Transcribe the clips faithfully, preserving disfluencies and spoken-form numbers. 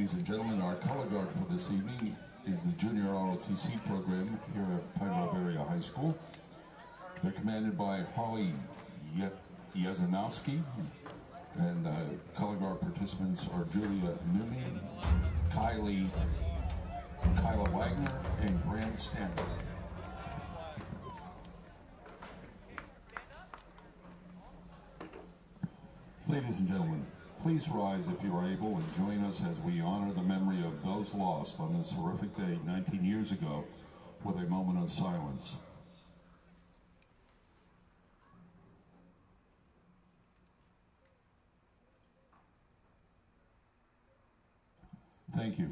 Ladies and gentlemen, our color guard for this evening is the Junior R O T C program here at Pine Grove Area High School. They're commanded by Holly Yazanowski, and uh, color guard participants are Julia Numi, Kylie, Kyla Wagner, and Grant Stanley. Ladies and gentlemen, please rise if you are able and join us as we honor the memory of those lost on this horrific day nineteen years ago with a moment of silence. Thank you.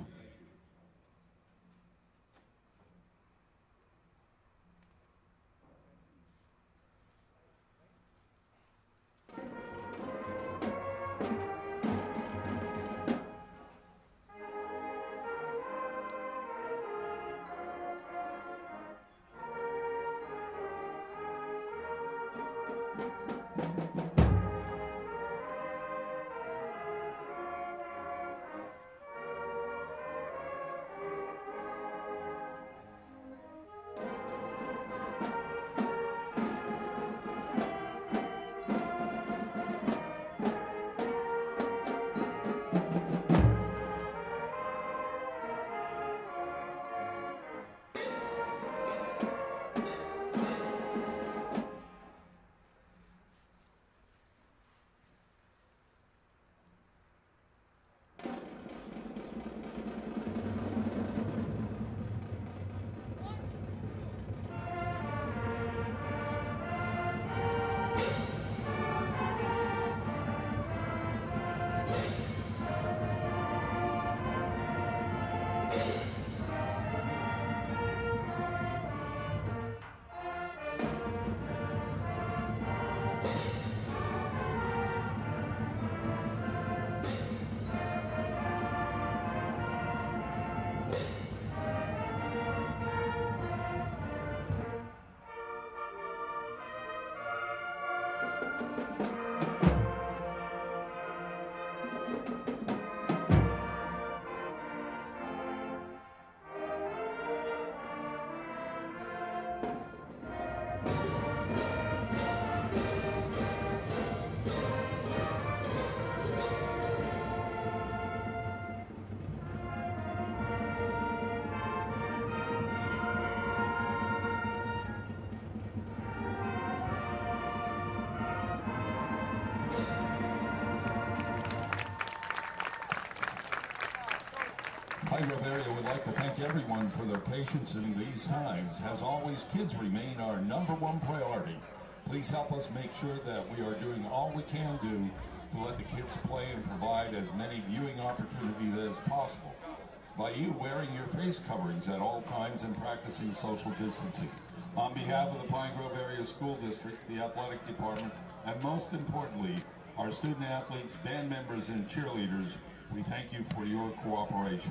Pine Grove area would like to thank everyone for their patience in these times. As always, kids remain our number one priority. Please help us make sure that we are doing all we can do to let the kids play and provide as many viewing opportunities as possible by you wearing your face coverings at all times and practicing social distancing. On behalf of the Pine Grove Area School District, the athletic department, and most importantly, our student athletes, band members, and cheerleaders, we thank you for your cooperation.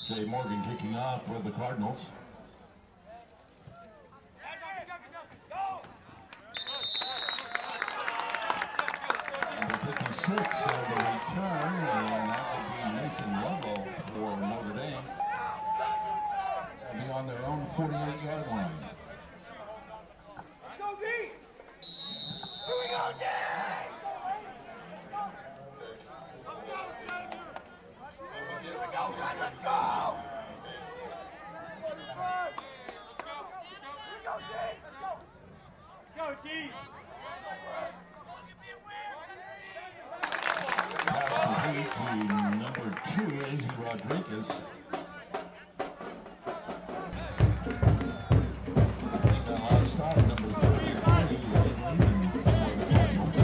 Jay Morgan kicking off for the Cardinals. Number fifty-six of the return, and that would be Mason Lobo for Notre Dame. They'll be on their own forty-eight yard line. Let's go, B! Here we go, Dave! Here we go, guys, let's go! Here we go, Dave! Let's go! Go, D! Pass complete to number two, Izzy Rodriguez. Make that last stop, number thirty-three, Lane Lehman for the Cardinals.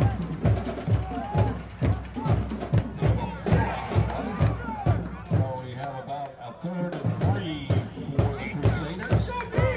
They have about four on the play. So we have about a third and three for the Crusaders.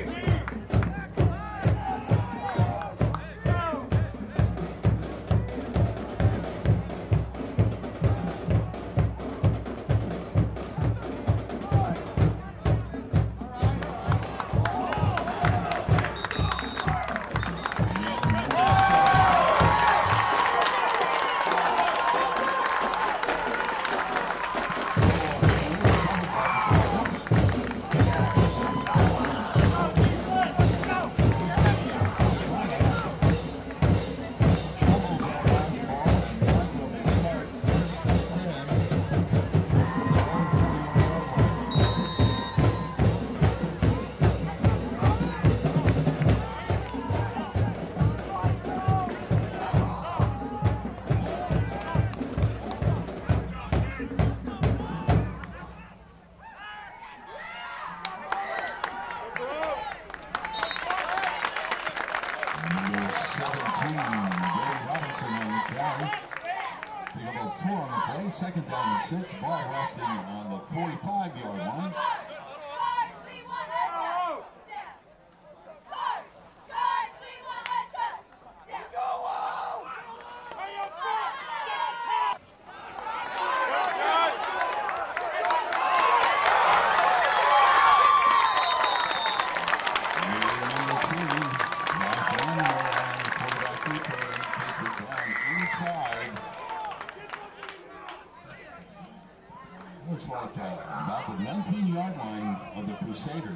Second down and six, ball resting on the forty-five yard line. Looks like uh, about the nineteen yard line of the Crusaders.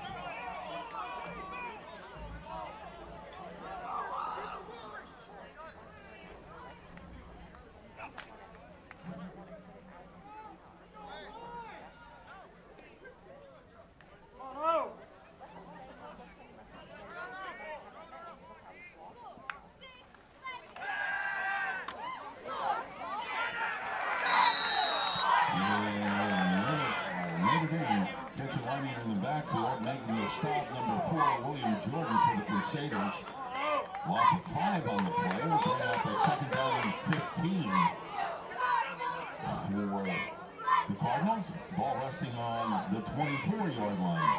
In the backfield, making the stop, number four, William Jordan for the Crusaders. Loss of five on the play. We'll bring up a second down and fifteen for the Cardinals. Ball resting on the twenty-four yard line.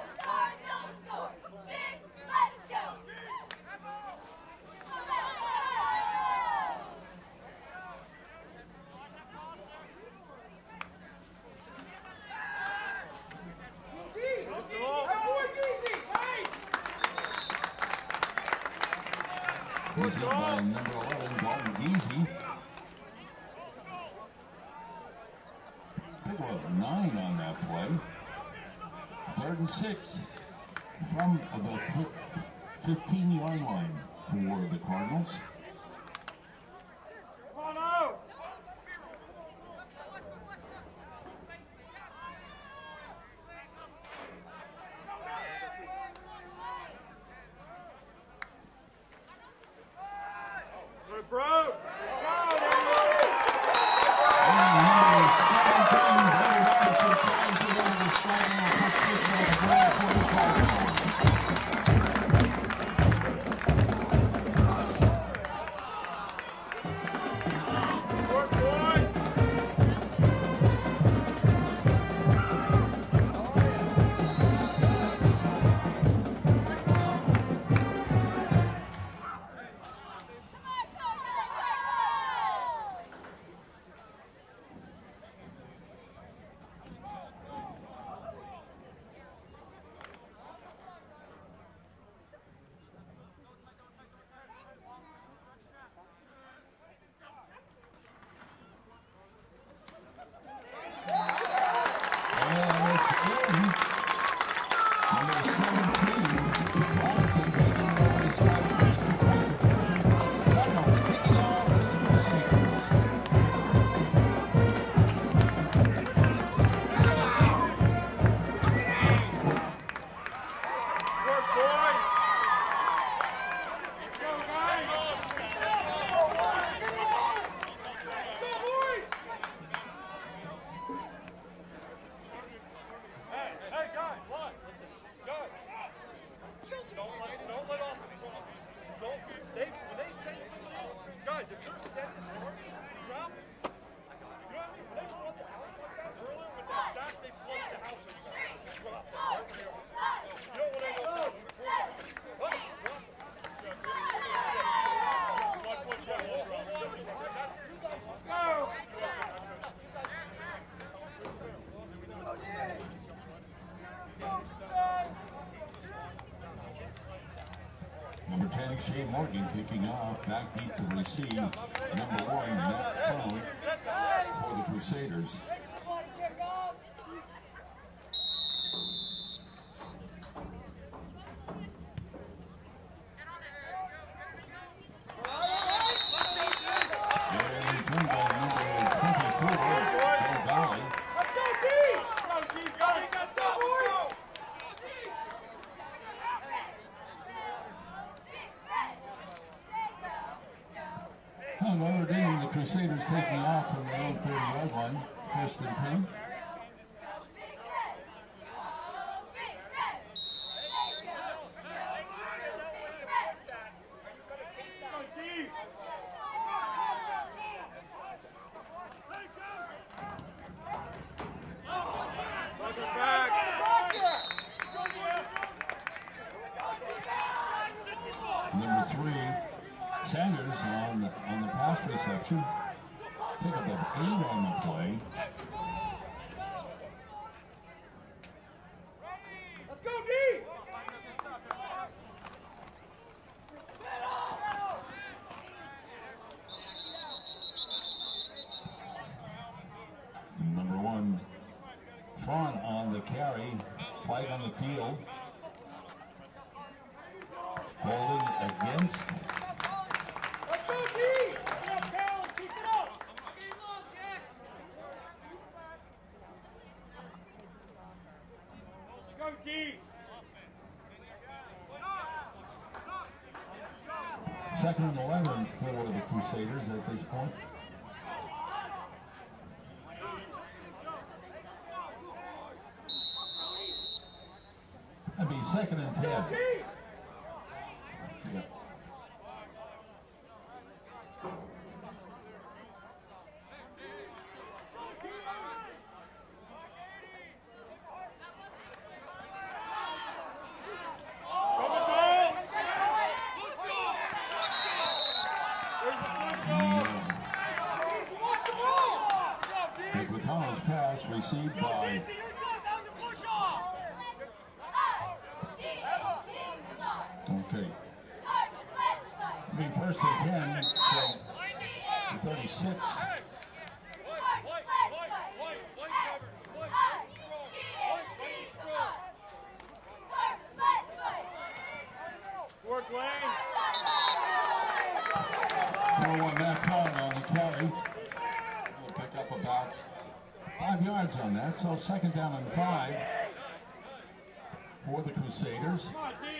Easy by number eleven, Dalton Geezy. Pick up nine on that play. Third and six from the fifteen yard line for the Cardinals. Bro! Number seventeen, Robinson taking it over the side of the three-point conversion. Cardinals kicking off to the Crusaders. Work, boys! Number ten, Shea Morgan kicking off, back deep to receive. Number one, Notre for the Crusaders. And returned by number twenty-four, Joe Golly. Oh, Notre Dame, the Crusaders taking off from their own thirty-yard line, first and ten. Number three, Sanders on the, on the pass reception. Pick up of eight on the play. Let's go, D! Number one, Fawn on the carry. Flag on the field. Holding against. Let's go, D! Come on, Cal, keep it up! Go, D! Second and eleven for the Crusaders at this point. That'd be second and ten. Yeah. Iguatano's pass received by Okay. It'll be first and ten from the thirty-six. Work, Lane. Number one, Matt Fawn on the carry. We'll pick up about five yards on that, so second down and five for the Crusaders.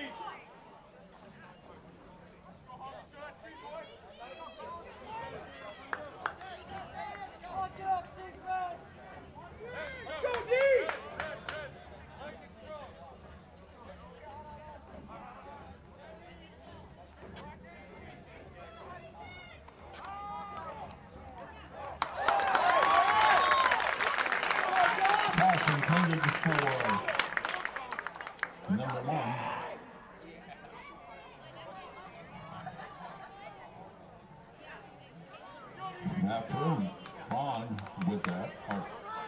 Pass intended for number one. Matt Fawn on with that. Oh.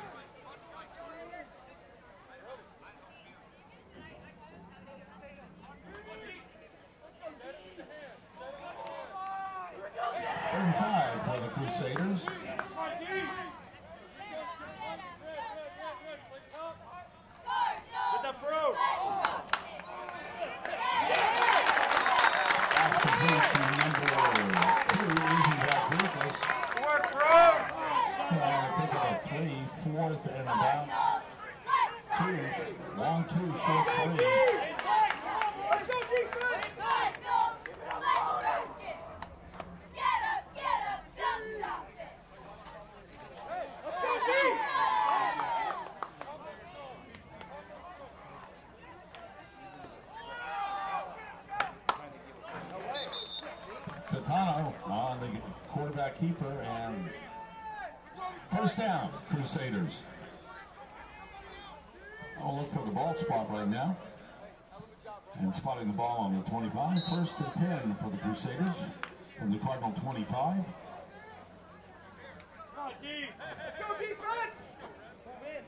Third and five for the Crusaders. Get that throw. three. Let's go defense! Get up, get up, don't stop it. Let's go deep! Catano on the quarterback keeper, and first down, Crusaders. I'll look for the ball spot right now. And spotting the ball on the twenty-five, first and ten for the Crusaders from the Cardinal twenty-five. Let's go defense! Come in.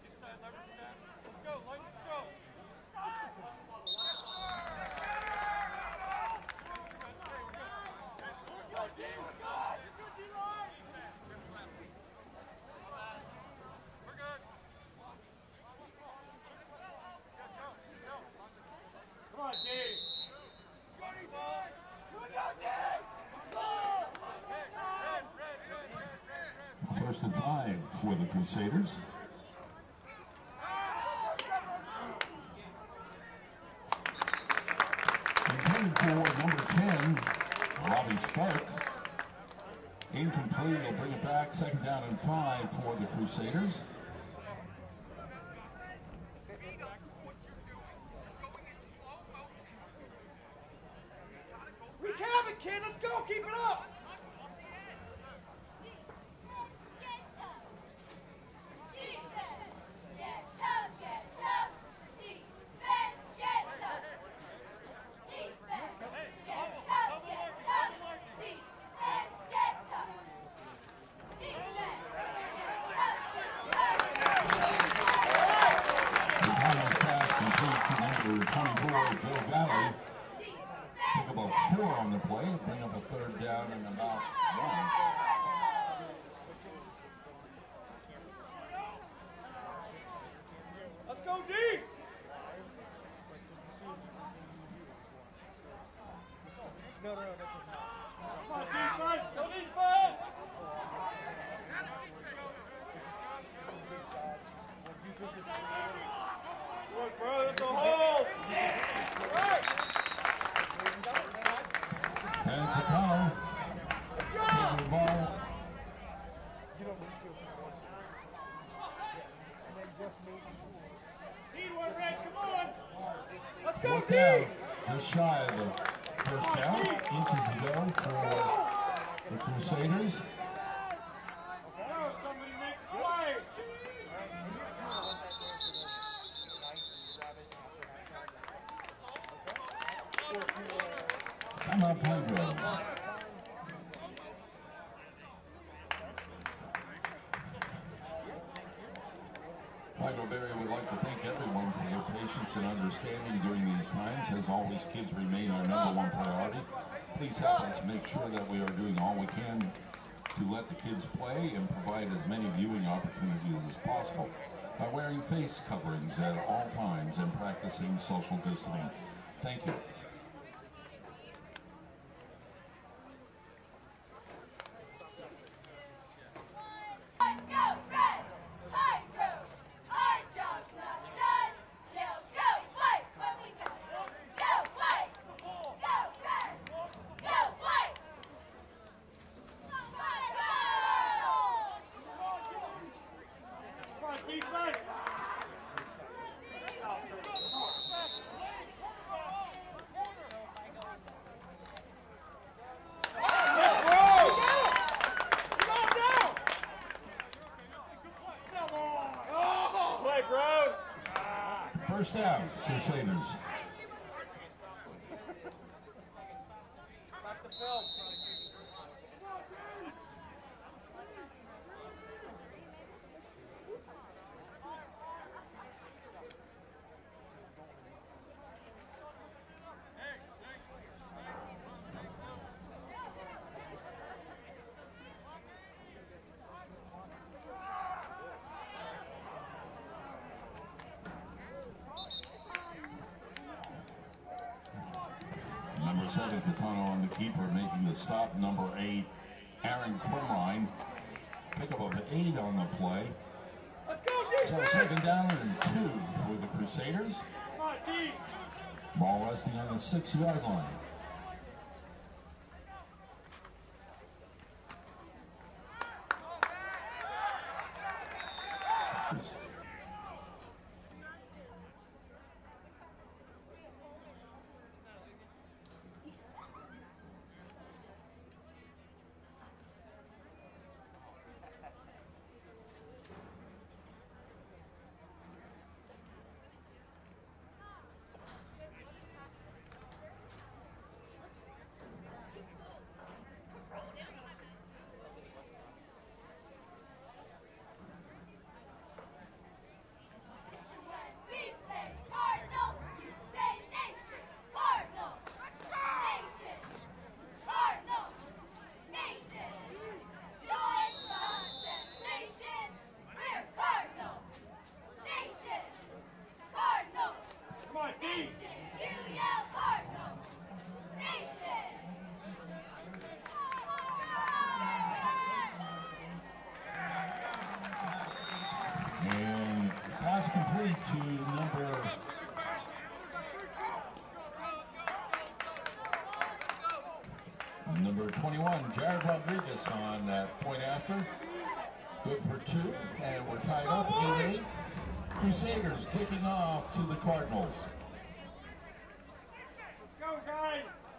First and five for the Crusaders. Intended for number ten, Robbie Spark. Incomplete, he'll bring it back. Second down and five for the Crusaders. We have it, kid. Let's go. Keep it up. twenty-four, Joe Valley. Pick up a four on the play, bring up a third down and about one. Let's go deep. No, no, no. Come on, defense. Go defense. Look, bro, that's a hole. Right. And Catano taking the ball. Need one, Red. Come on. Let's go Look deep. out, just shy of the first down. Inches to go for the Crusaders. Somebody make the play. Come on, Pedro. Pedro Berry would like to thank everyone for their patience and understanding during these times. As always, kids remain our number one priority. Please help us make sure that we are doing all we can to let the kids play and provide as many viewing opportunities as possible by wearing face coverings at all times and practicing social distancing. Thank you. First down, Crusaders. Back to Phil. Number seven, Catano on the keeper, making the stop. Number eight, Aaron Quimline. Pickup of eight on the play. Let's go, defense. So second down and two for the Crusaders. Come on, Ball resting on the six-yard line. Complete to number number twenty-one, Jared Rodriguez on that point after. Good for two, and we're tied up eight eight. Crusaders kicking off to the Cardinals. Let's go, guys.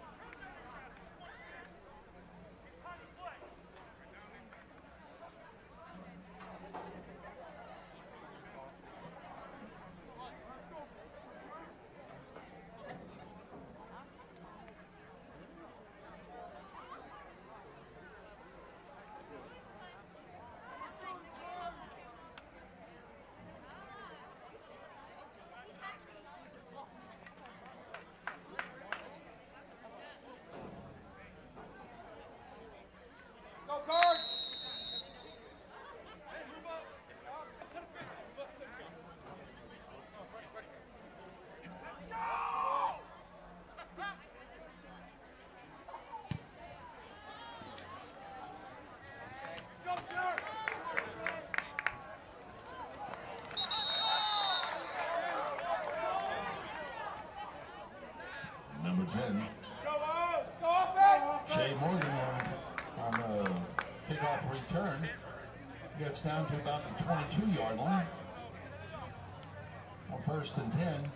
Number ten, Jay Morgan on, on the kickoff return. He gets down to about the twenty-two yard line. On first and ten.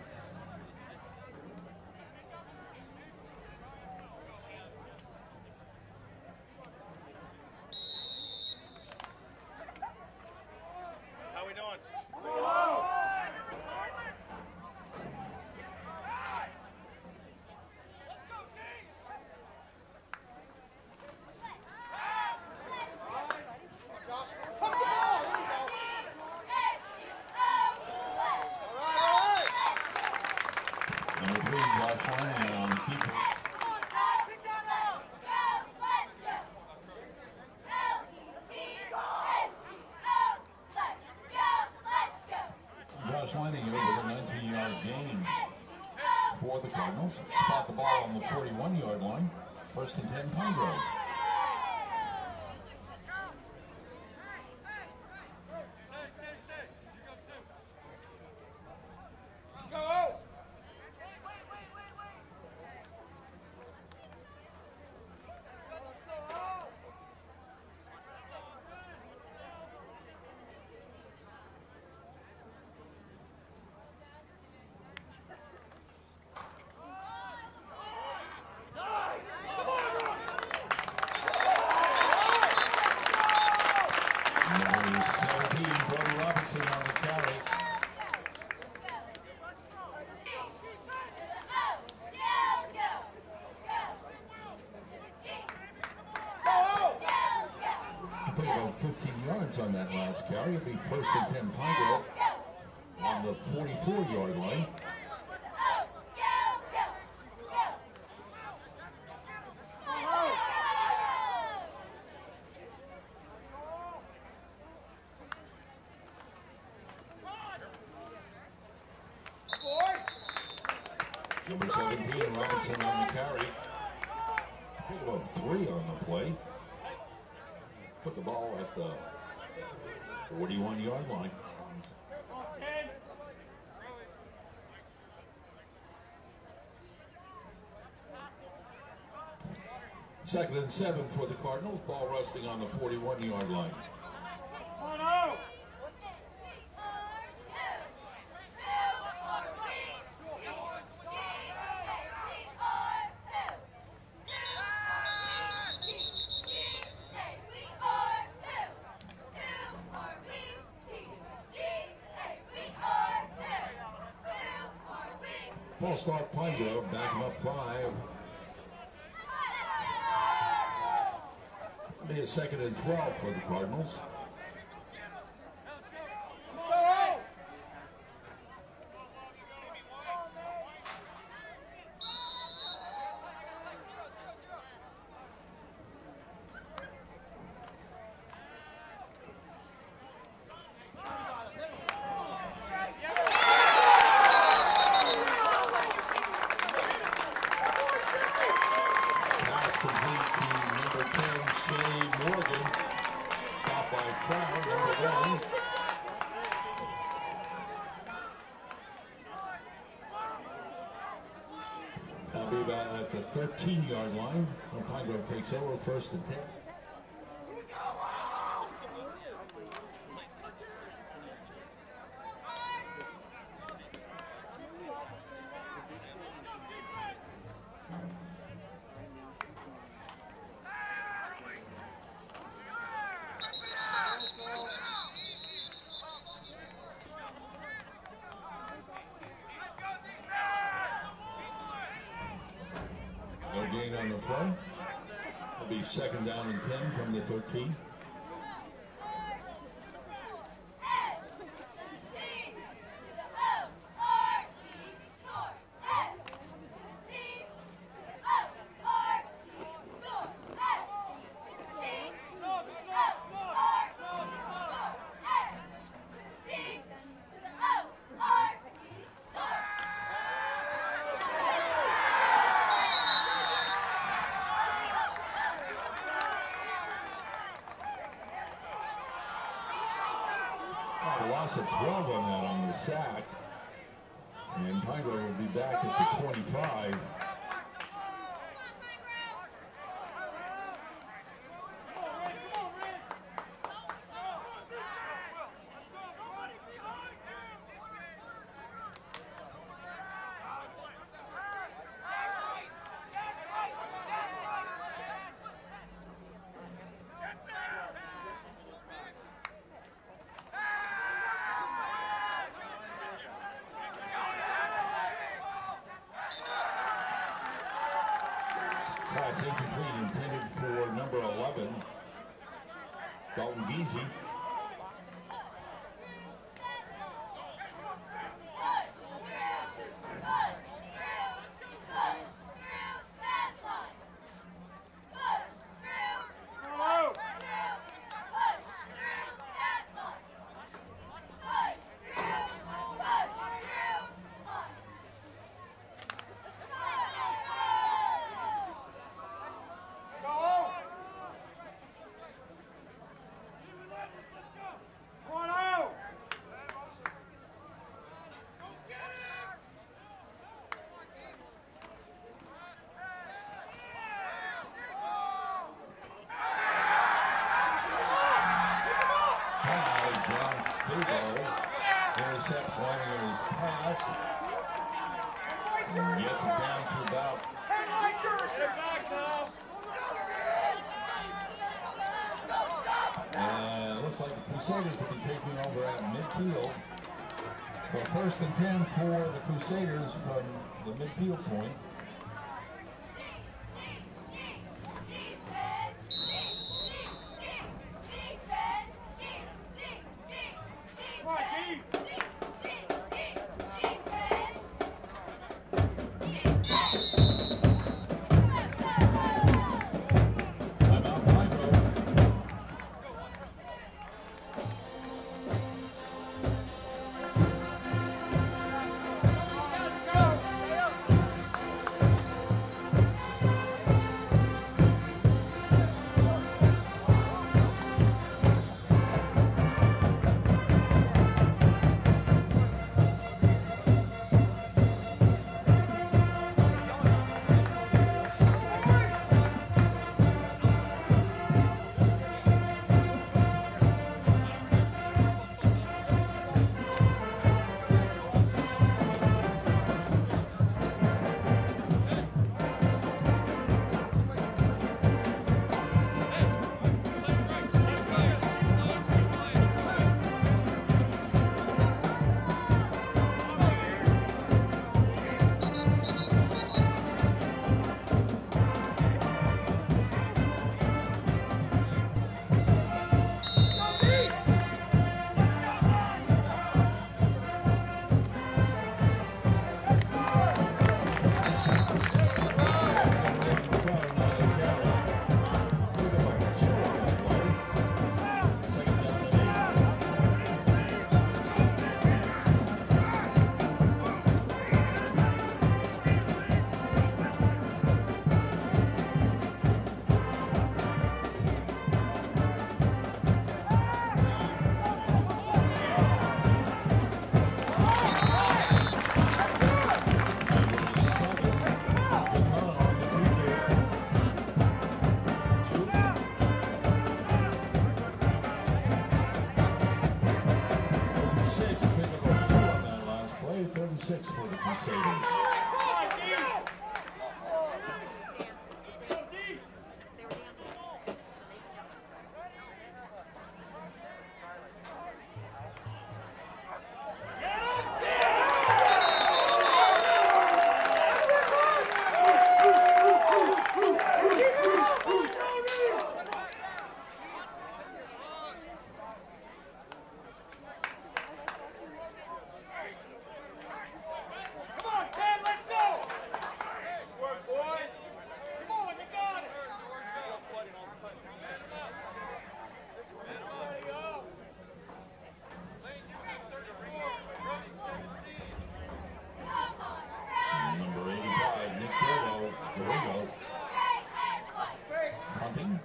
How we doing? Number three, Josh Lane on the keeper. Josh Lanning with a nineteen yard gain for the Cardinals. Spot the ball on the forty-one yard line. First and ten, Pine Grove. Number seventeen, Brody Robinson on the carry. He took about fifteen yards on that last carry. It'll be first and ten, Pine Grove on the forty-four yard line. Number seventeen, Robinson on the carry. Pick up three on the play. Put the ball at the forty-one yard line. Second and seven for the Cardinals. Ball resting on the forty-one yard line. Oh no! False start Pine Grove, backing up five. It'll be a second and twelve for the Cardinals. That'll be about at the thirteen yard line. Pine Grove takes over, first and ten. No gain on the play. It'll be second down and ten from the thirteen. A loss of twelve on that on the sack. And Pine Grove will be back at the twenty-five. Pass incomplete, intended for number eleven, Dalton Geezy. Intercepts Langer's pass and gets it down to about and it looks like the Crusaders will be taking over at midfield. So first and ten for the Crusaders from the midfield point. Here we go. Hunting.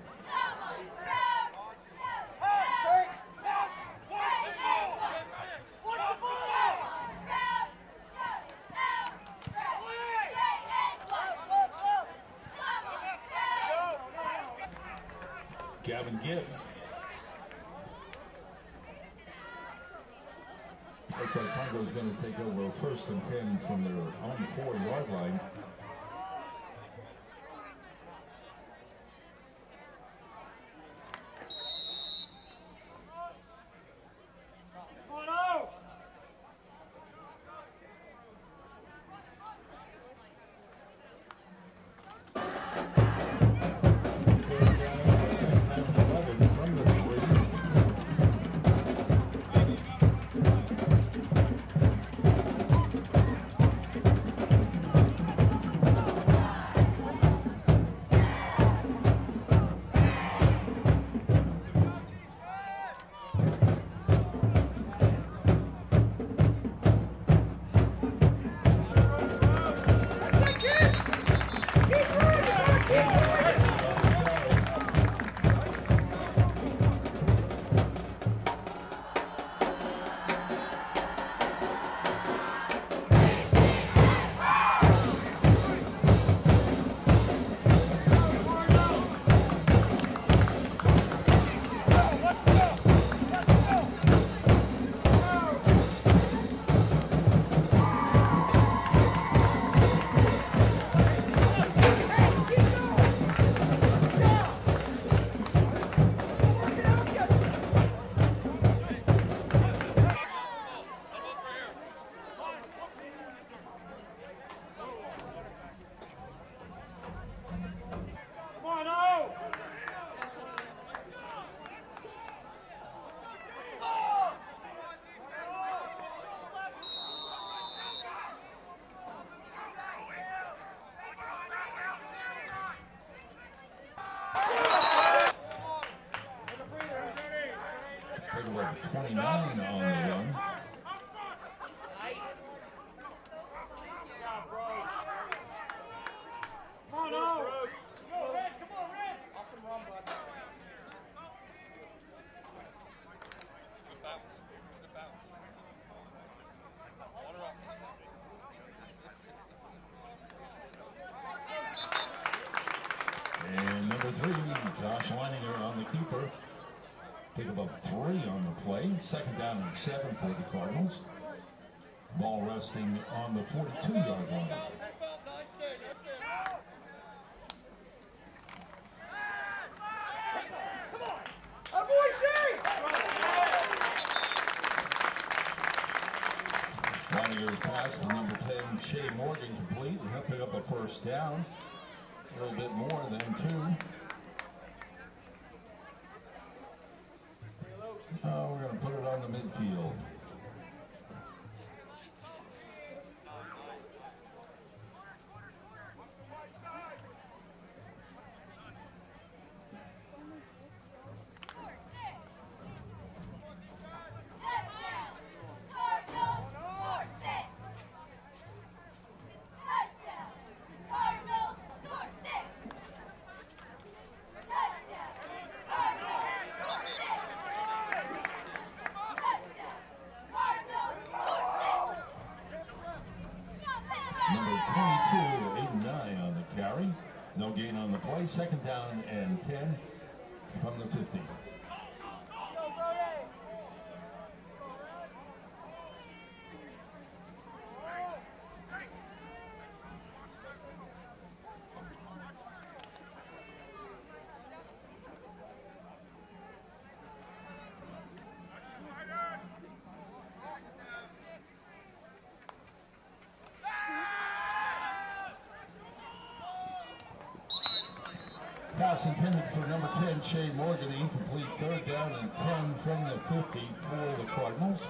Gavin Gibbs. Looks like Congo's going to take over first and ten from their own four-yard line. twenty-nine on the run. Come on, oh. Go, Red. Come on, Red. Awesome run, bud. And number three, Josh Leininger on the keeper. Pick up three on the play. Second down and seven for the Cardinals. Ball resting on the forty-two-yard line. Leininger's pass to number ten, Shea Morgan, complete. He'll pick up a first down. A little bit more than two. Uh, we're going to put it on the midfield. No gain on the play. Second down and ten from the fifty. Pass intended for number ten, Shea Morgan, incomplete. Third down and ten from the fifty for the Cardinals.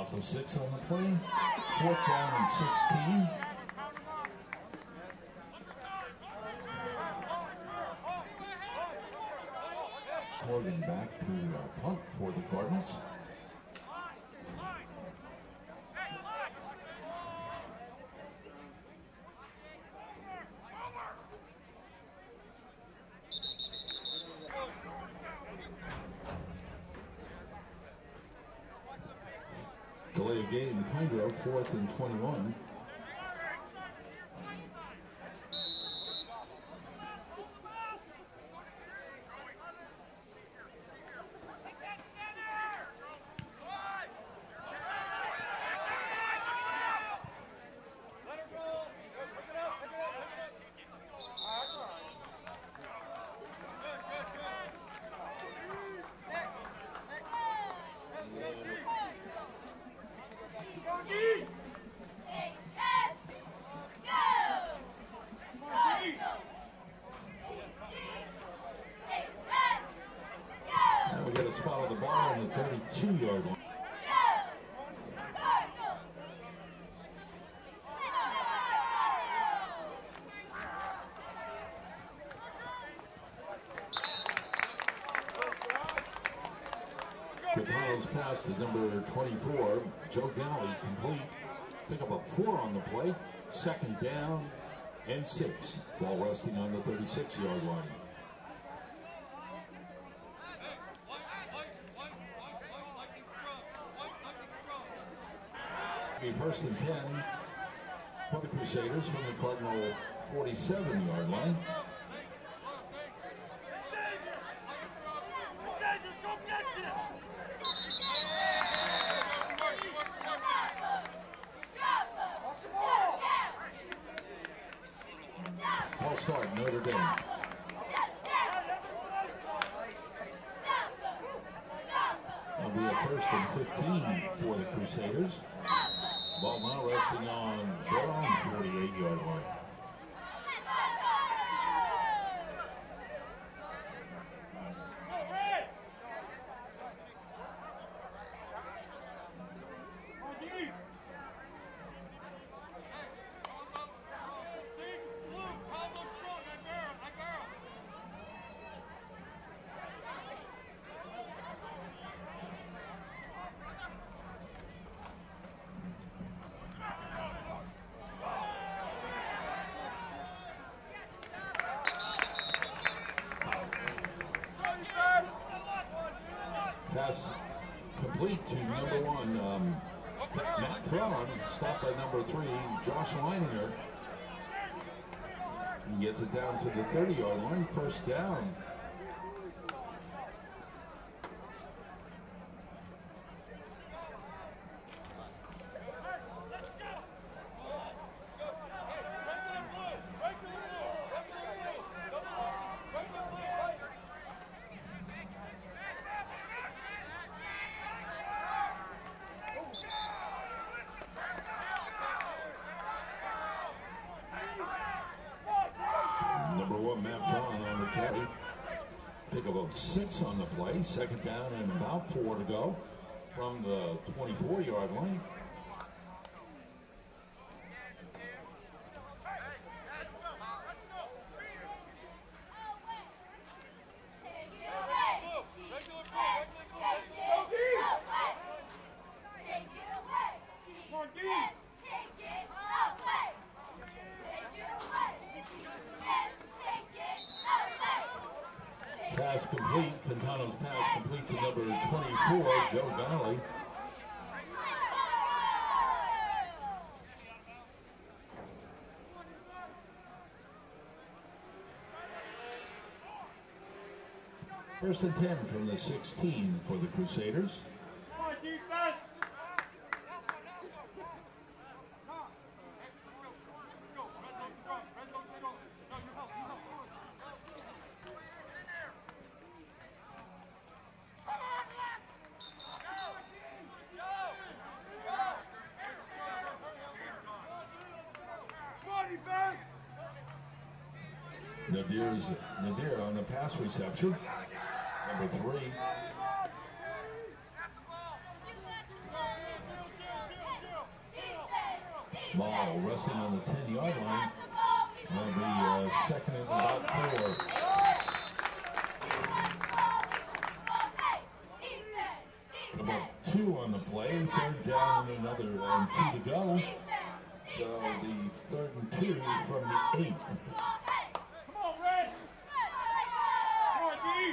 Loss of six on the play. Fourth down and sixteen. Morgan back to uh, punt for the Cardinals. Delay of game, Pingrove, fourth and twenty-one. And we get a spot of the ball on the thirty-two yard line. Catano's pass to number twenty-four, Joe Galley, complete. Pick up a four on the play. Second down and six. Ball resting on the thirty-six yard line. Be first and ten for the Crusaders from the Cardinal forty-seven yard line. Call start, Notre Dame. It'll be a first and fifteen for the Crusaders. Ball now resting on their own forty-eight yard line. Pass complete to number one, um, Matt Thrawn, stopped by number three, Josh Leininger. He gets it down to the thirty yard line, first down. Number one, Matt Thrawn on the carry. Pick up of six on the play. Second down and about four to go from the twenty-four yard line. Pass complete. Quintano's pass complete to number twenty-four, Joe Galley. First and ten from the sixteen for the Crusaders. Nadir's, Nadir on the pass reception, number three. Ball resting on the ten-yard line. That'll be uh, second and about four. About two on the play, third down and another, and two to go. So the third and two from the eight. Come on, Red. Come on, D.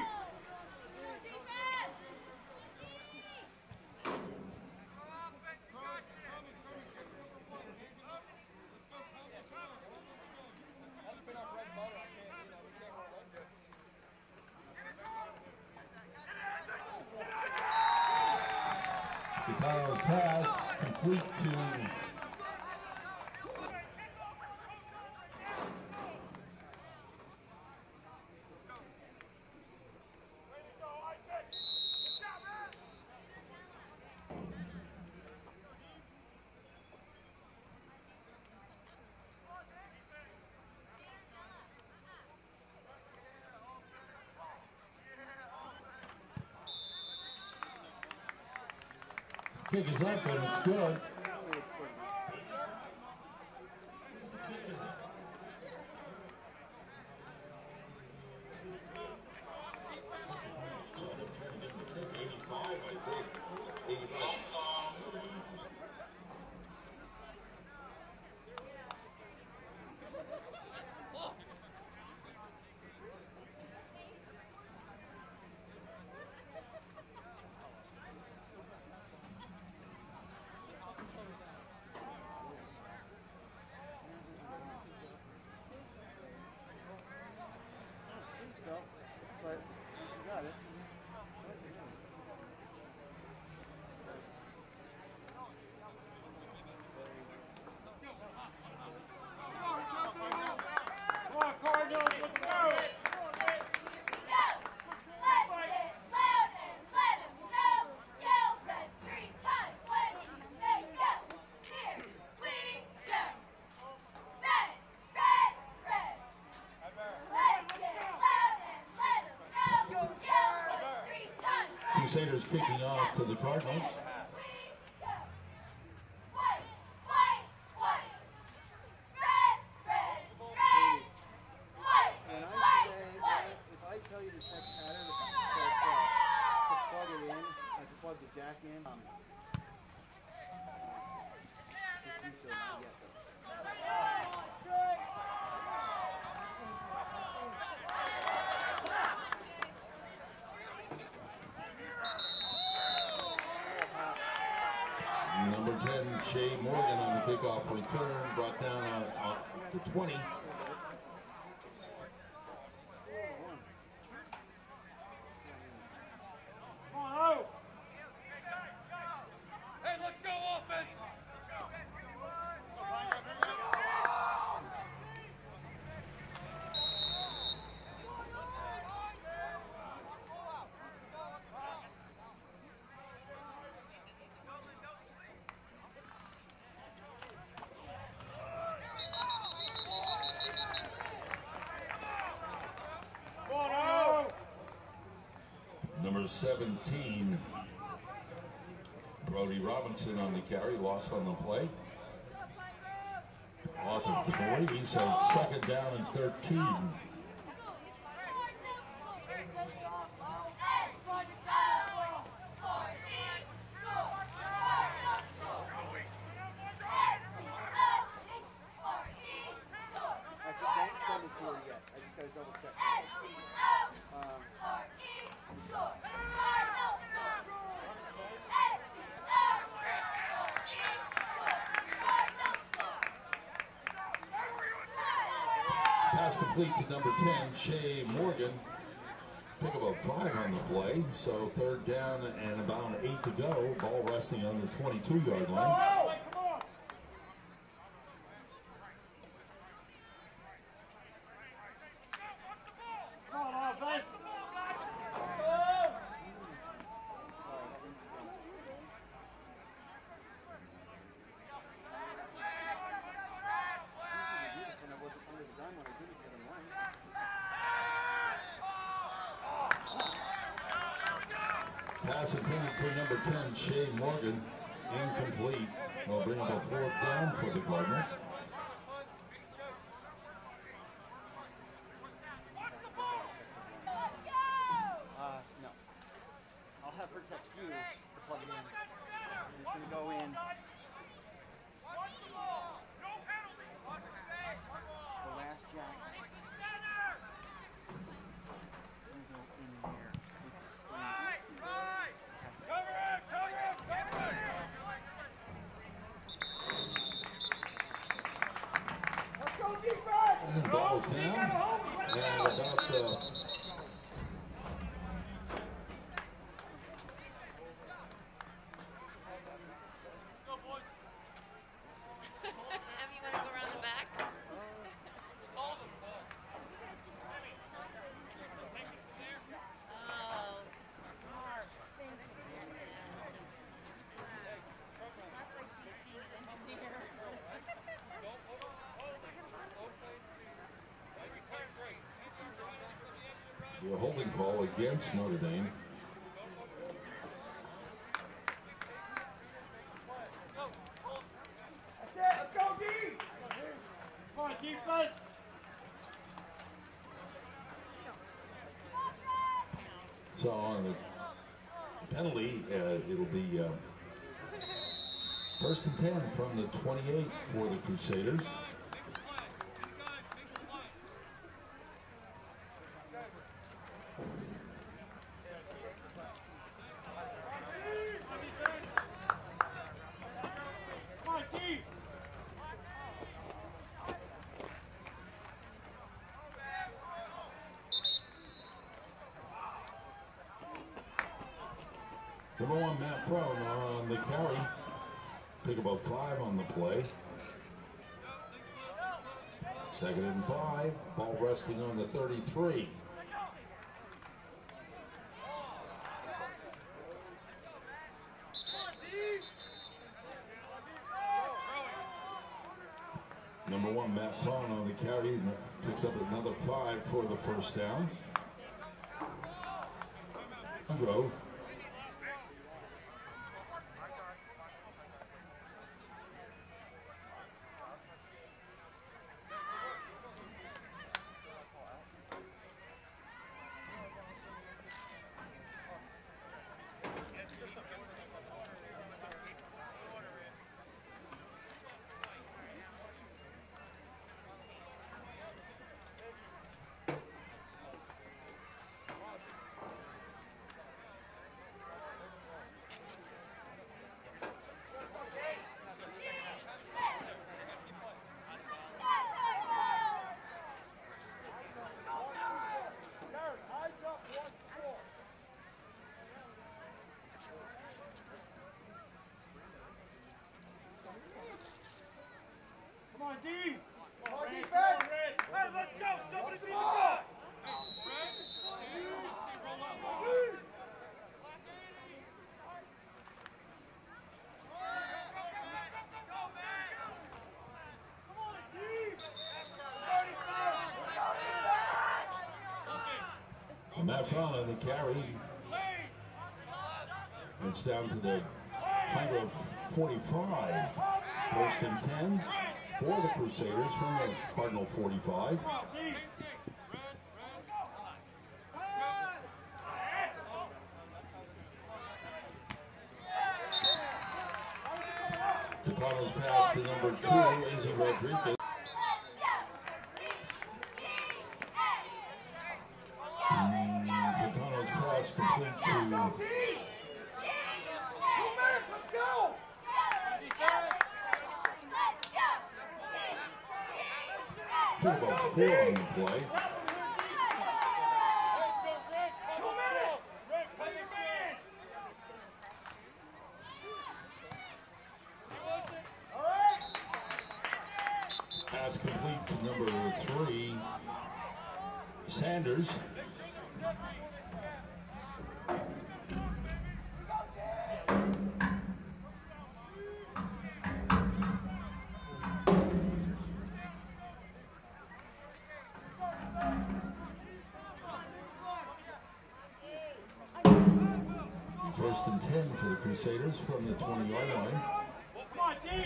Gutierrez's pass complete to kick is up and it's good. Crusaders kicking off to the Cardinals. Number ten, Shea Morgan on the kickoff return, brought down on, on the twenty. Hey, let's go offense. Number seventeen, Brody Robinson on the carry, loss on the play. Loss of three, so second down and thirteen. Pass complete to number ten, Shea Morgan. Pick about five on the play, so third down and about eight to go. Ball resting on the twenty-two-yard line. Pass intended for number ten, Shea Morgan, incomplete. They'll bring up a fourth down for the Cardinals. Uh, no. I'll have her text you to plug it in. And it's going to go in. The last jack. It's going to go in there with the spring. Cover it! Cover it! Cover it! Let's go defense! And ball's down. And about uh, Emmy, you want to go around the back? Oh, smart. Thank you. That's like she's an engineer. the holding call against Notre Dame. That's it! Let's go, D! Come on, defense! So on the penalty, uh, it'll be uh, first and ten from the twenty-eight for the Crusaders. Come on, D! Number one, Matt Prone on the carry. Pick about five on the play. Second and five. Ball resting on the thirty-three. Number one, Matt Prone on the carry. Picks up another five for the first down. Grove. Come on, D! Come on, defense! Hey, let's go! Somebody beat the ball! And Matt Prone on the carry. It's down to the Tiger forty-five. First and ten for the Crusaders from the Cardinal forty-five. Catano's pass to number two, Izzy Rodriguez. Mm, Catano's pass complete to about four on the play. Pass complete to number three, Sanders. First and ten for the Crusaders from the twenty-yard line. Come on, D!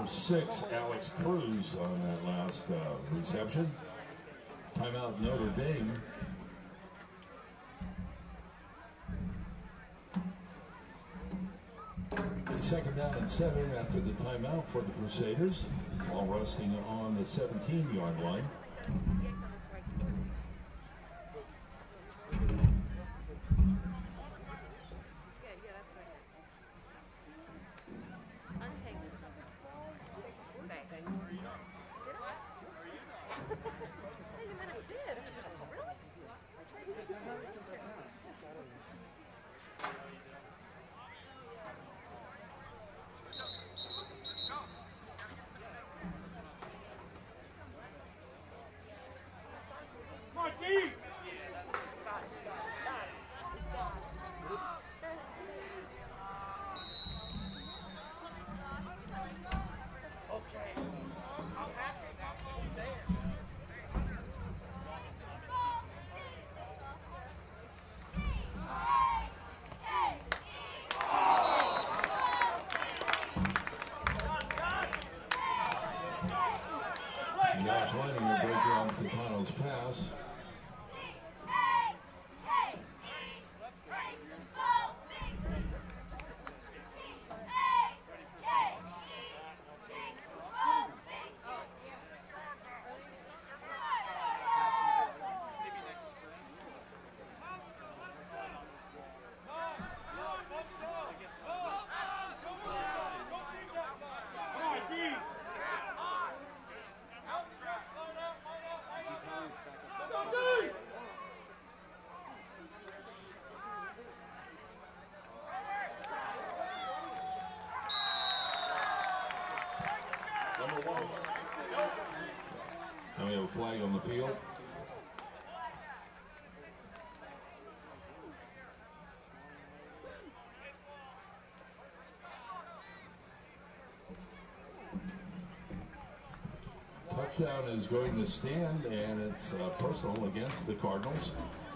six, Alex Cruz, on that last uh, reception. Timeout Notre Dame. A second down and seven after the timeout for the Crusaders. Ball resting on the seventeen-yard line. Josh Lennon will break down Catano's pass. Now we have a flag on the field. Touchdown is going to stand, and it's uh, personal against the Cardinals.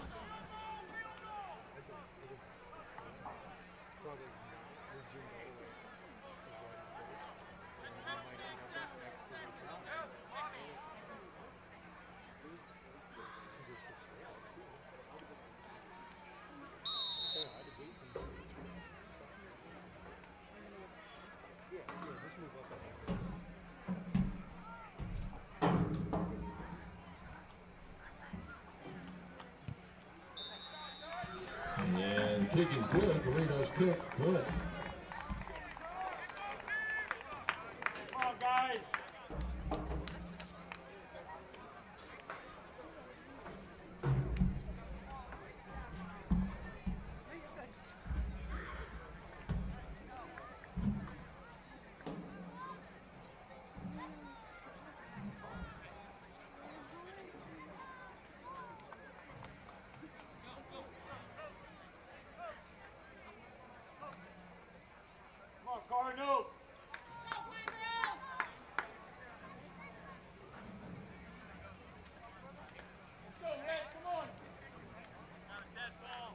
And the kick is good. Garrido's kick, good. Come on, guys. Cardinals. Let's go, Red. Come on. Got a dead ball.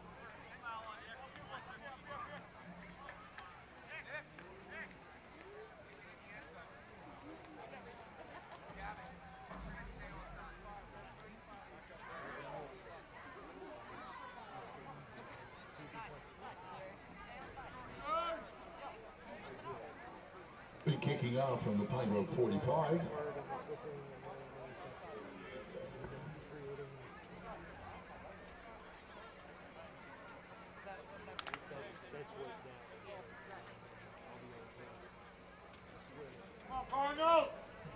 Kicking off from the Pine Grove forty-five. Come on, Cardinals.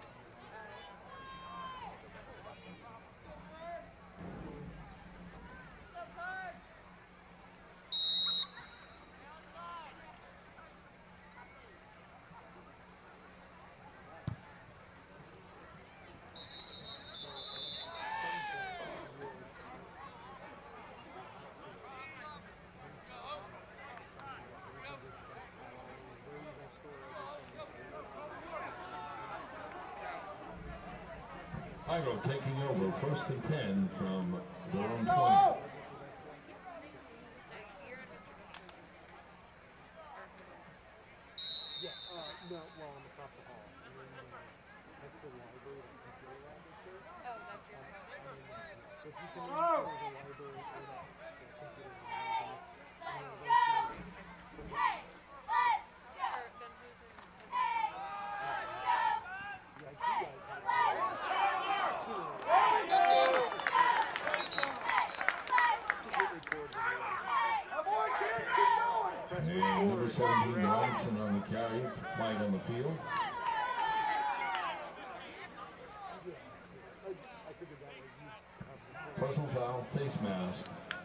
Pine Grove taking over first and ten from their own twenty. Yeah, uh, No, well, I'm across the hall. And then uh, next to the library, that computer lab is there. Oh, that's your Um, room. and then, uh, so if you come in Oh! from the library or that, that computer lab, and then Let's those go! two, Hey, let's go! Or then who's in this? Hey, let's go! the I T guys have two. And number seventeen, Robinson on the carry, flag on the field. Personal foul, face mask.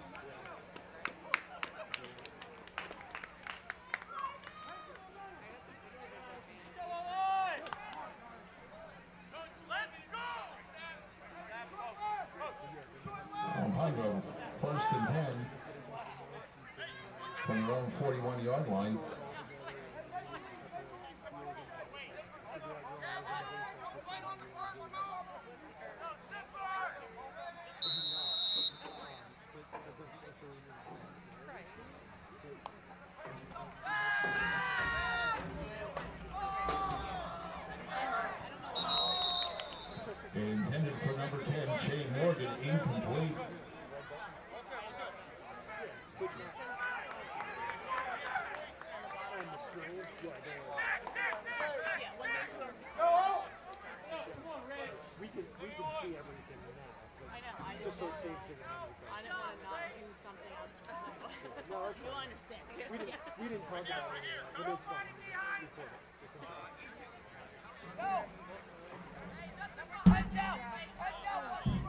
Oh, Pine Grove, first and ten from their own forty-one yard line. Intended for number ten, Shane Morgan, incomplete. We can, we can see everything now. I know, I Just just, so it saves the memory I card. didn't want to not do something else. No, that's You'll fine. understand. We didn't, we didn't talk about any of that, but it's fine. Record it. It's fine. Go! Heads out! Heads out!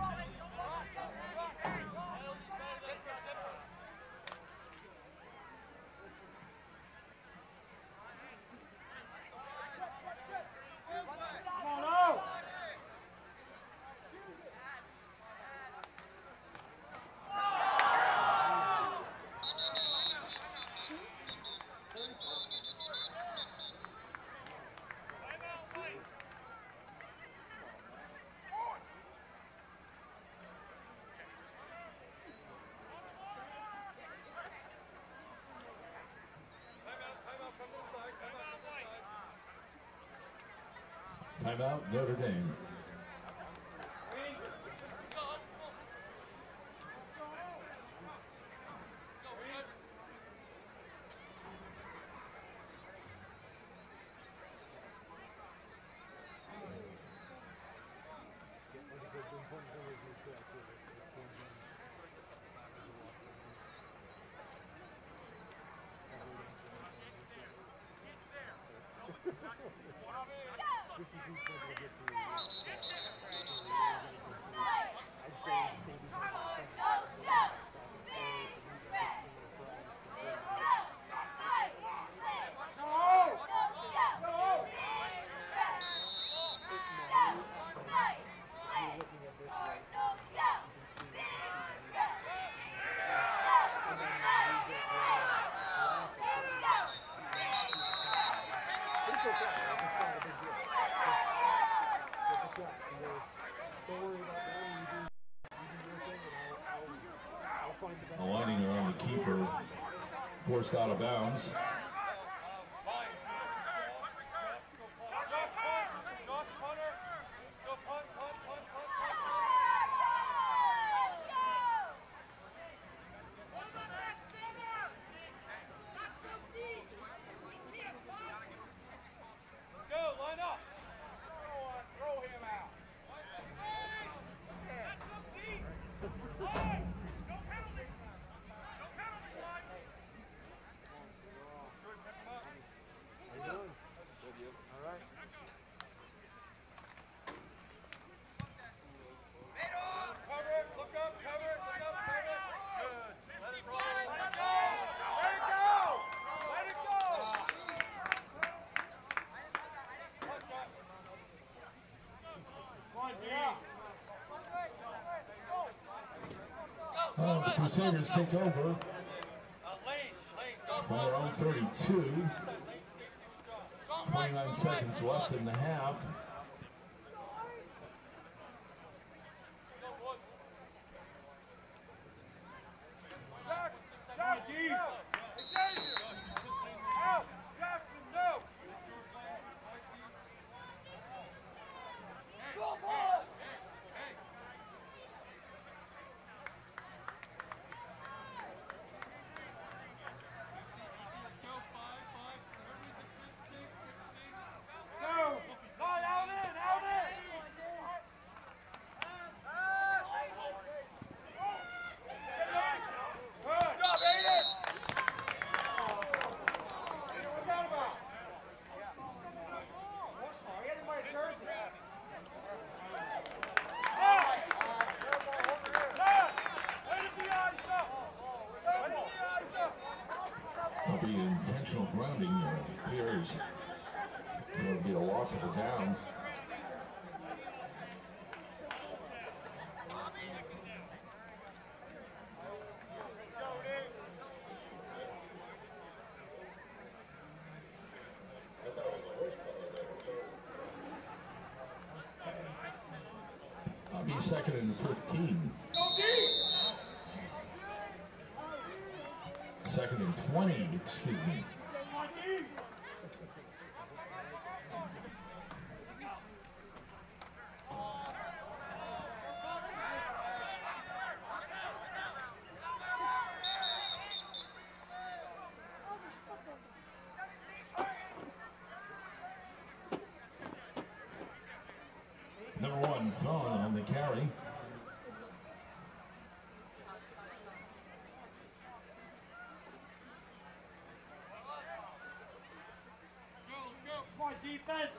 Come on, out! Timeout, Notre Dame. Aligning around the keeper, forced out of bounds. Oh, the Crusaders take over from their own thirty-two. twenty-nine seconds left in the half. grounding uh, appears. So it'll be a loss of a down. I'll be second and fifteen. Second and twenty, excuse me. Number one, Fawn on the carry. Defense.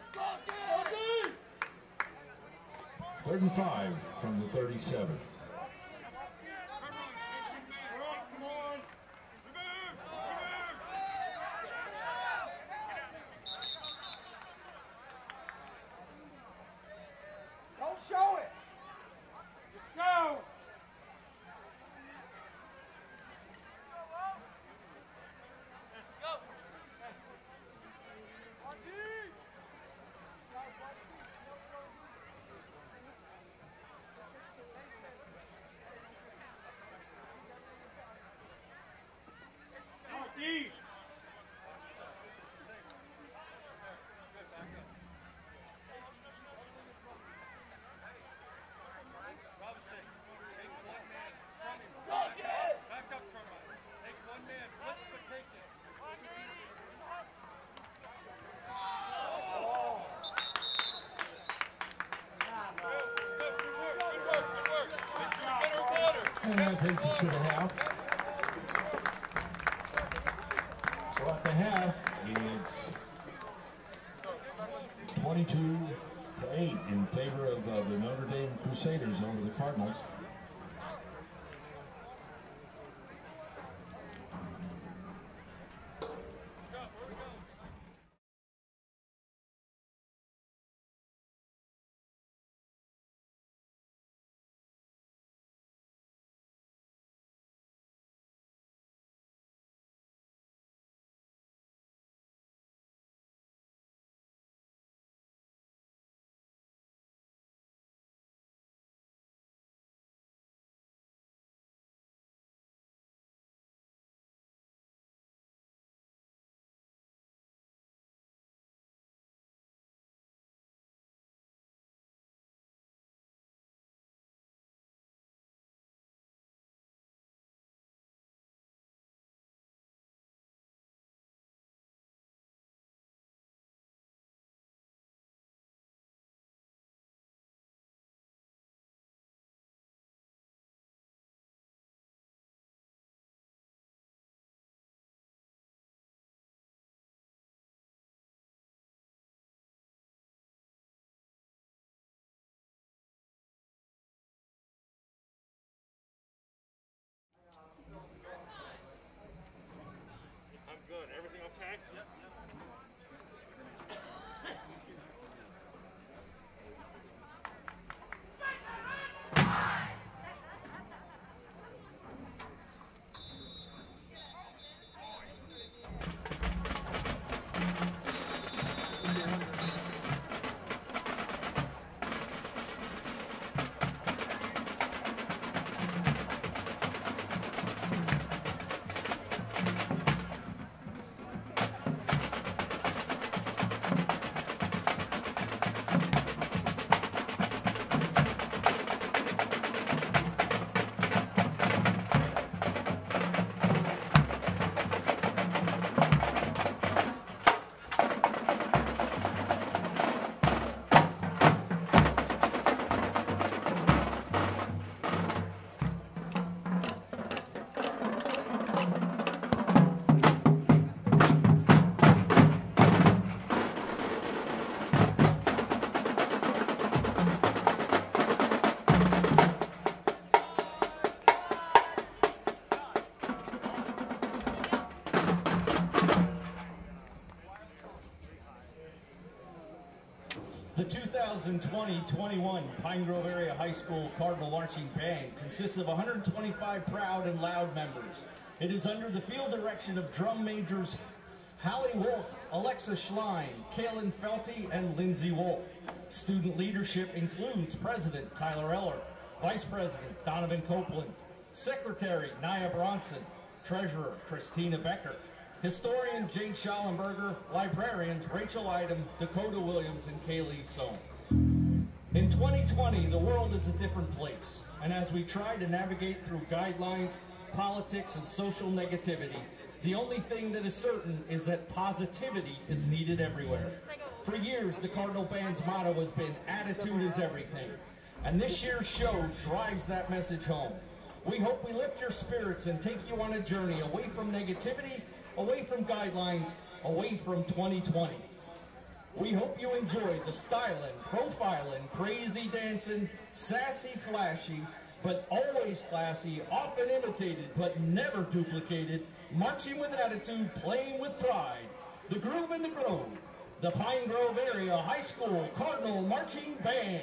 Third and five from the thirty-seven. Come on. Don't show it. Go. Deep. And that takes us to the half. So at the half, it's twenty-two to eight in favor of uh, the Notre Dame Crusaders over the Cardinals. The two thousand twenty twenty-one Pine Grove Area High School Cardinal Marching Band consists of one hundred twenty-five proud and loud members. It is under the field direction of drum majors Hallie Wolf, Alexa Schlein, Kaylin Felty, and Lindsay Wolf. Student leadership includes President Tyler Eller, Vice President Donovan Copeland, Secretary Nia Bronson, Treasurer Christina Becker, Historian Jade Schallenberger, Librarians Rachel Idem, Dakota Williams, and Kaylee Sohn. In twenty twenty, the world is a different place, and as we try to navigate through guidelines, politics, and social negativity, the only thing that is certain is that positivity is needed everywhere. For years, the Cardinal Band's motto has been, "Attitude is everything," and this year's show drives that message home. We hope we lift your spirits and take you on a journey away from negativity, away from guidelines, away from twenty twenty. We hope you enjoy the styling, profiling, crazy dancing, sassy, flashy, but always classy, often imitated, but never duplicated, marching with attitude, playing with pride, the Groove in the Grove, the Pine Grove Area High School Cardinal Marching Band.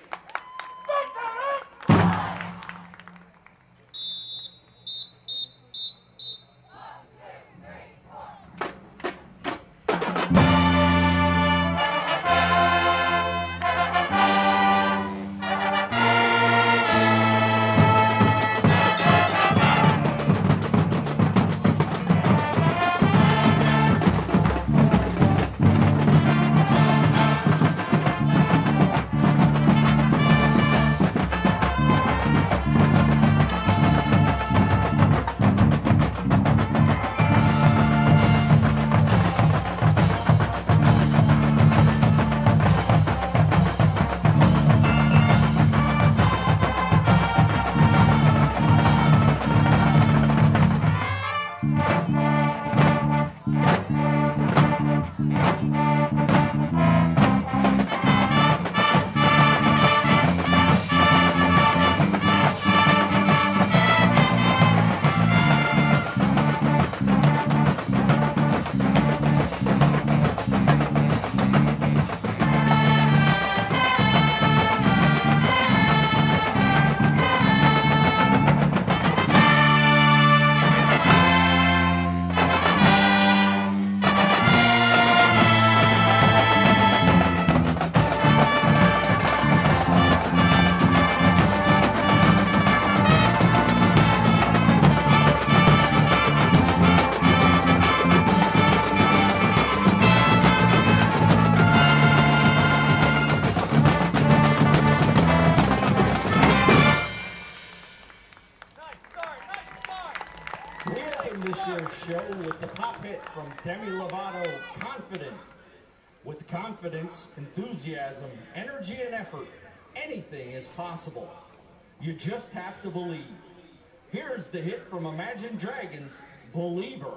Demi Lovato, Confident. With confidence, enthusiasm, energy, and effort, anything is possible. You just have to believe. Here's the hit from Imagine Dragons, Believer.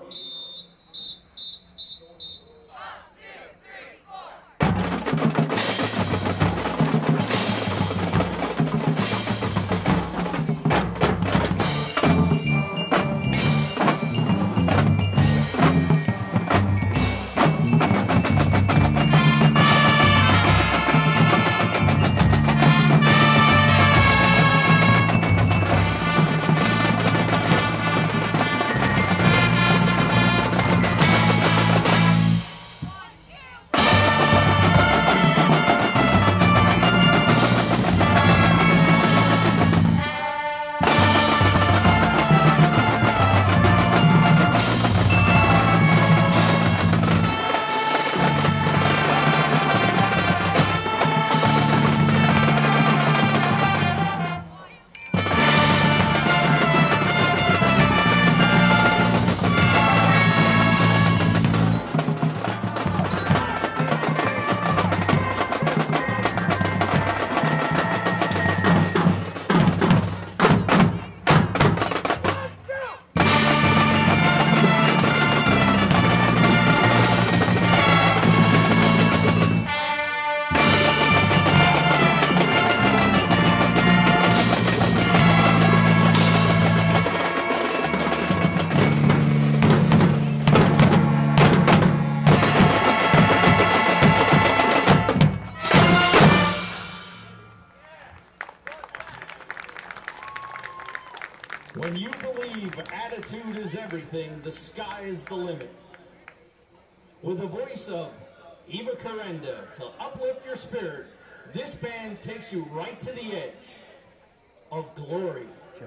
We'll be right back. altitude is everything, the sky is the limit. With the voice of Eva Corenda to uplift your spirit, this band takes you right to the edge of glory. Sure.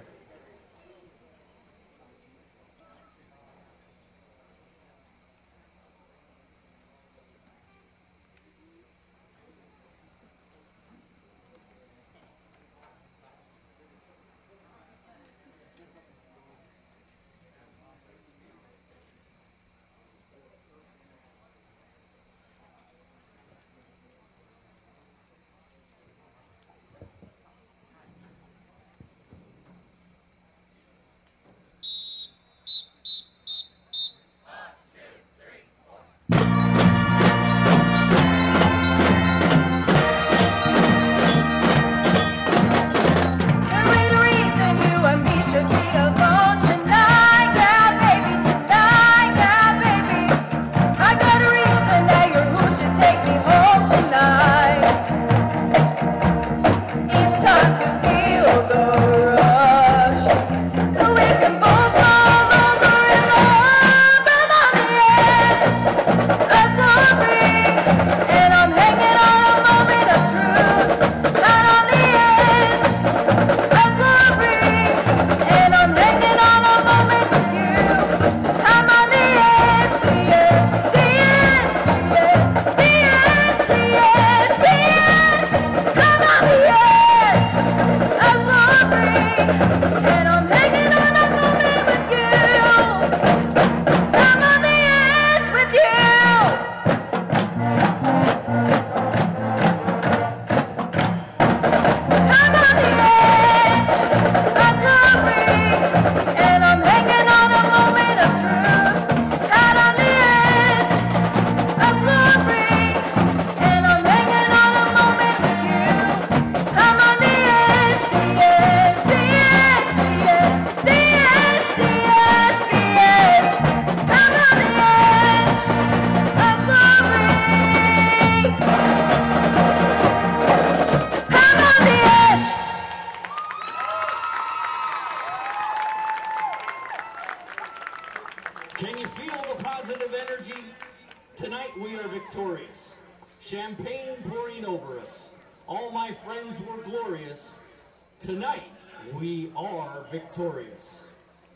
Can you feel the positive energy? Tonight we are victorious. Champagne pouring over us. All my friends were glorious. Tonight we are victorious.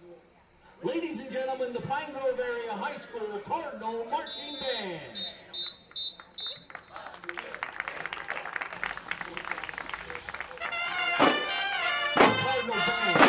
Ladies and gentlemen, the Pine Grove Area High School Cardinal Marching Band. Cardinal Band.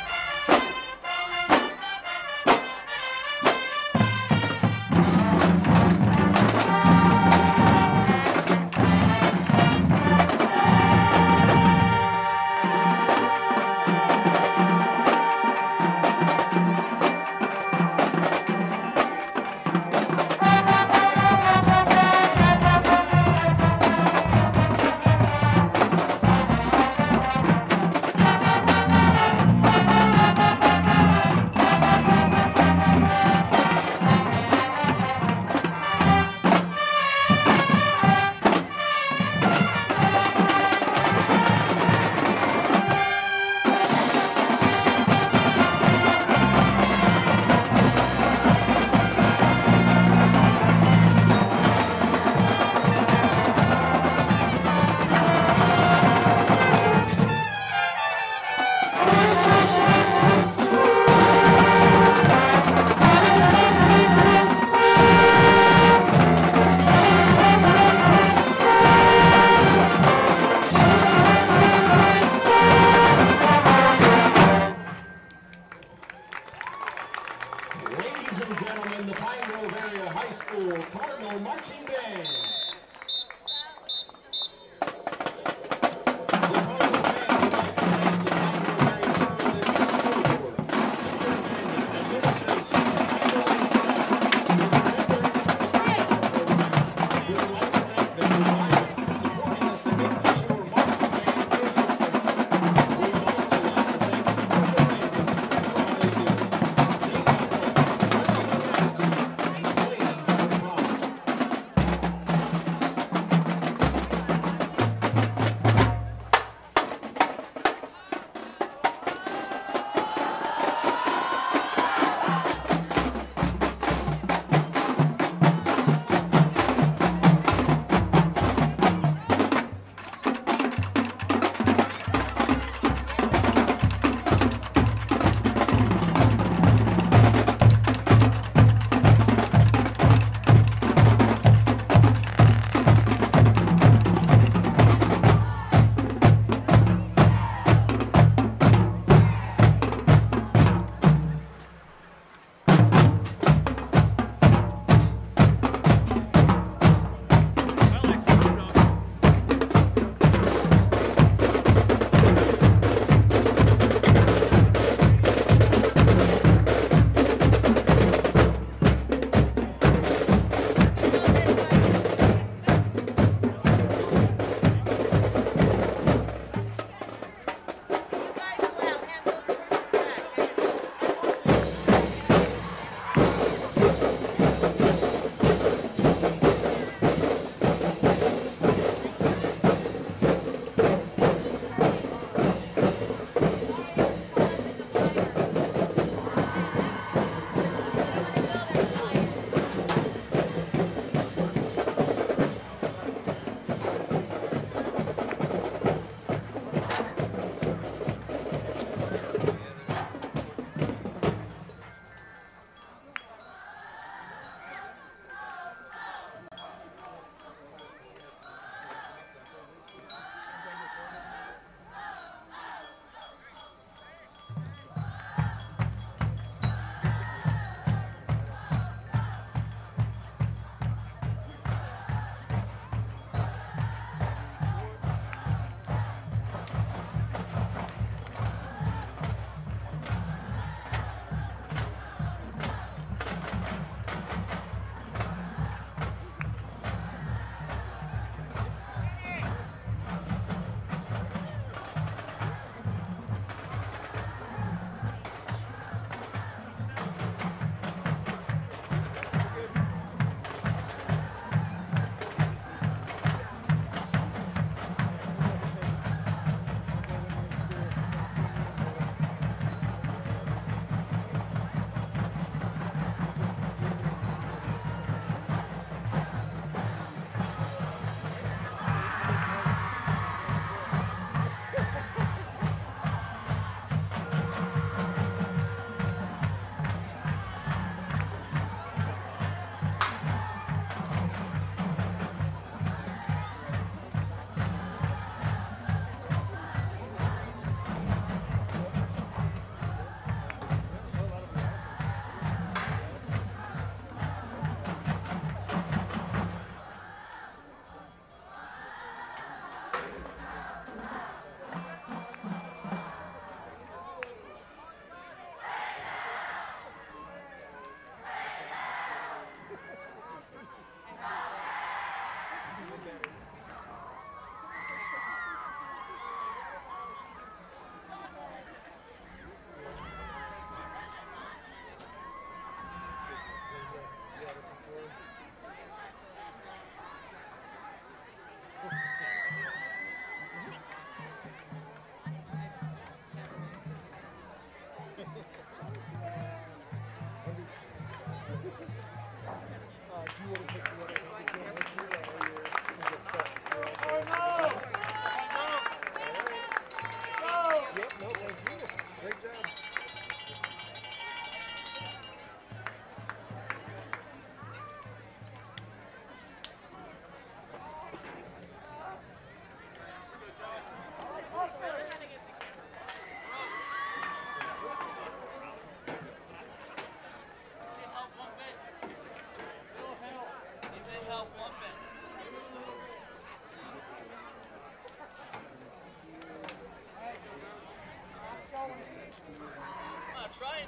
Ladies and gentlemen, the Pine Grove Area High School Cardinal Marching Band. The Cardinal Band would like to thank the Pine Grove Area School District School Board, Superintendent, Administration, Title and staff for remembering and supporting our program. We would like to thank Mister Byron for supporting us and making sure Marching Band is essential. We would also like to thank the Cardinal Band for all they do. They keep us marching with attitude and playing with pride.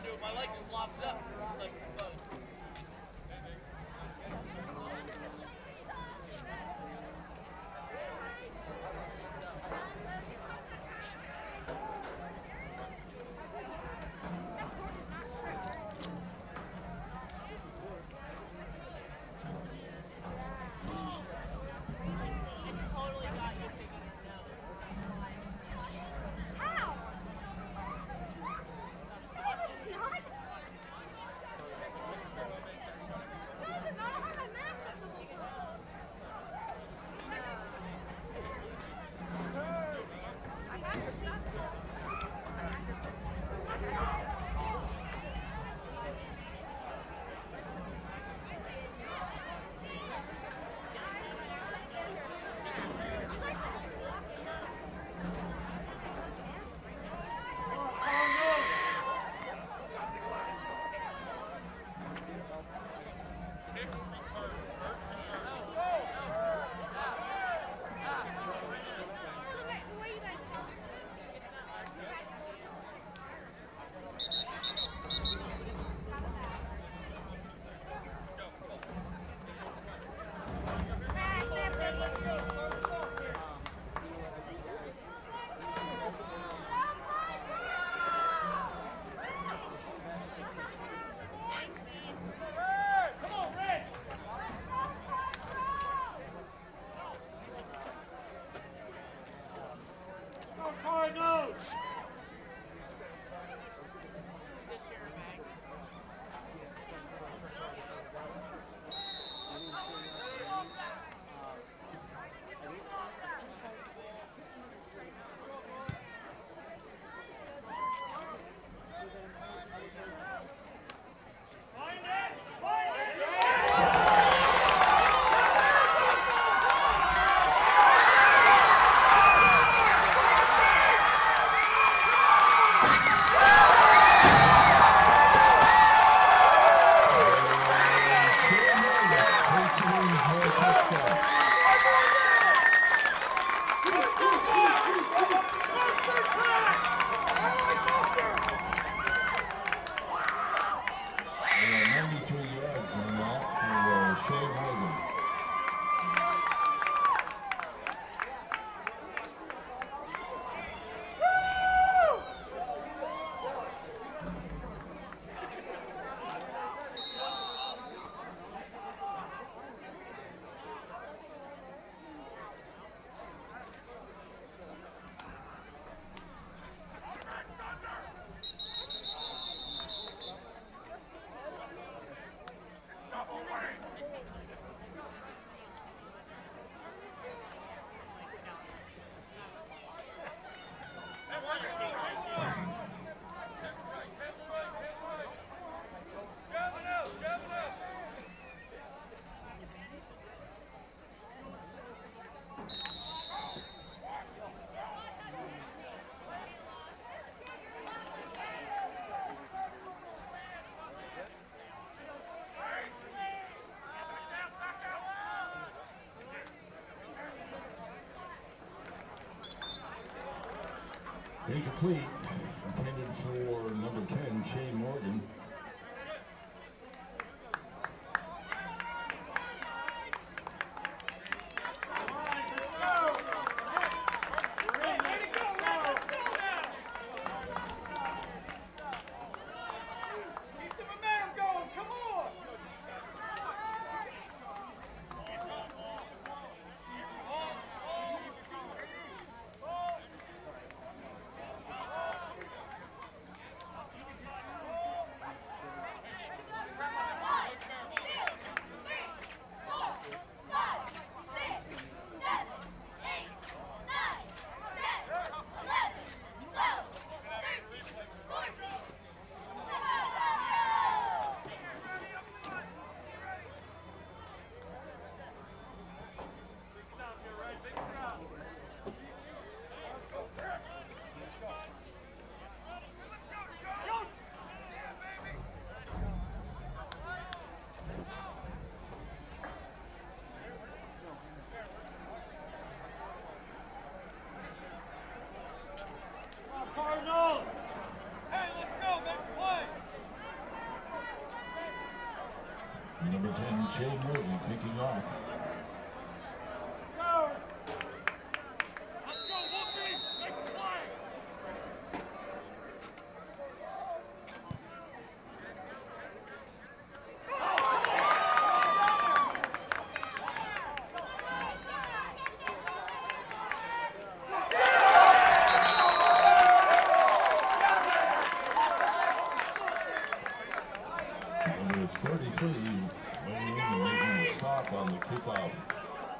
do it. My leg just locks up. Like, uh, Incomplete, intended for number ten, Shane Morgan.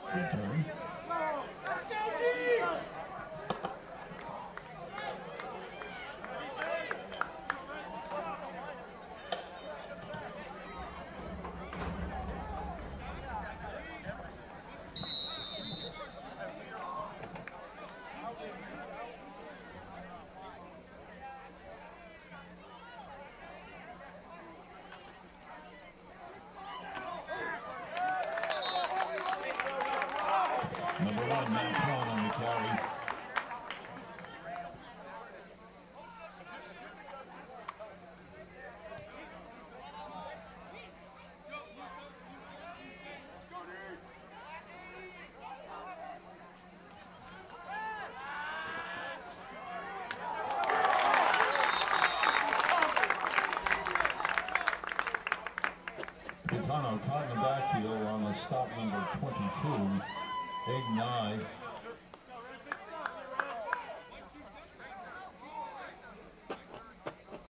Return. Let's go, D! Number one, Notre on the carry. Quintano caught in the backfield on the stop number twenty-two. Egg Nye